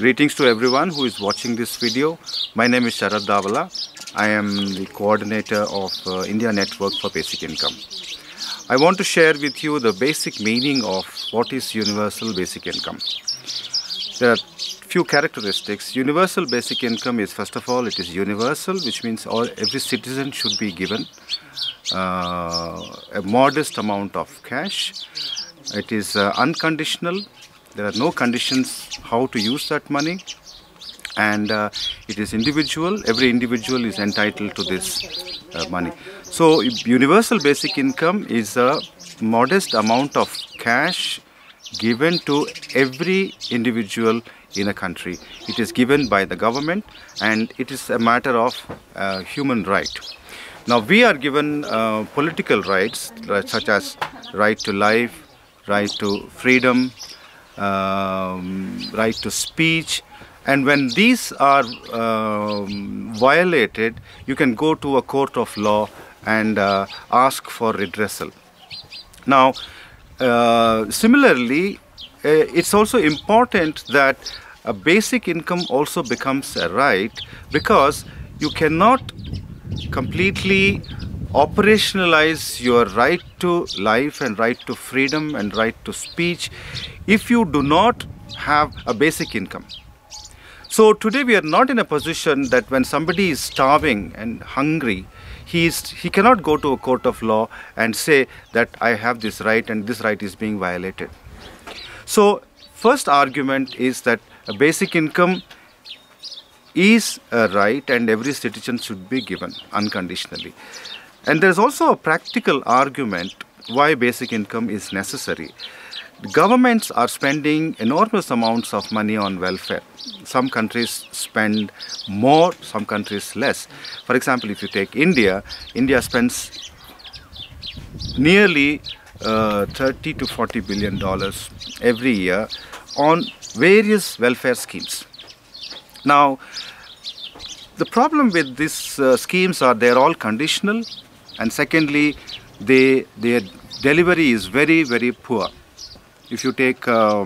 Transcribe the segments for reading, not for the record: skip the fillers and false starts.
Greetings to everyone who is watching this video. My name is Sharad Davala. I am the coordinator of India Network for Basic Income. I want to share with you the basic meaning of what is universal basic income. There are few characteristics. Universal basic income is, first of all, it is universal, which means every citizen should be given a modest amount of cash. It is unconditional. There are no conditions how to use that money, and it is individual. Every individual is entitled to this money. So universal basic income is a modest amount of cash given to every individual in a country. It is given by the government, and it is a matter of human right. Now we are given political rights such as right to life, right to freedom, right to speech, and when these are violated, you can go to a court of law and ask for redressal. Now similarly, it's also important that a basic income also becomes a right, because you cannot completely operationalize your right to life and right to freedom and right to speech if you do not have a basic income. So today we are not in a position that when somebody is starving and hungry, he cannot go to a court of law and say that I have this right and this right is being violated. So first argument is that a basic income is a right and every citizen should be given unconditionally. And there is also a practical argument why basic income is necessary. Governments are spending enormous amounts of money on welfare. Some countries spend more, some countries less. For example, if you take India, India spends nearly $30 to $40 billion every year on various welfare schemes. Now, the problem with these schemes are they're all conditional, and secondly, their delivery is very, very poor. If you take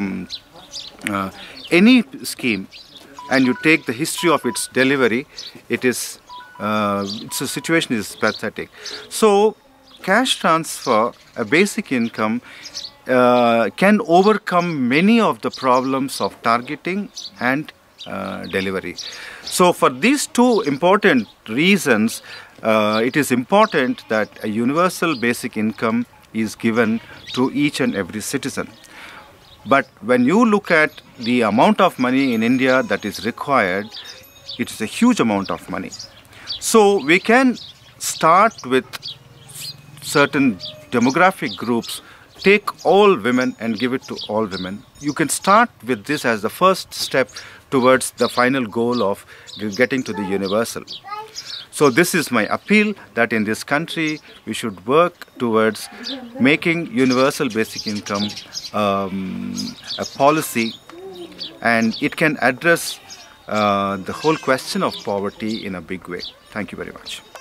any scheme and you take the history of its delivery, its situation is pathetic. So cash transfer, a basic income, can overcome many of the problems of targeting and delivery. So for these two important reasons, it is important that a universal basic income is given to each and every citizen. But when you look at the amount of money in India that is required, it is a huge amount of money. So we can start with certain demographic groups, take all women and give it to all women. You can start with this as the first step towards the final goal of getting to the universal. So this is my appeal, that in this country we should work towards making universal basic income a policy, and it can address the whole question of poverty in a big way. Thank you very much.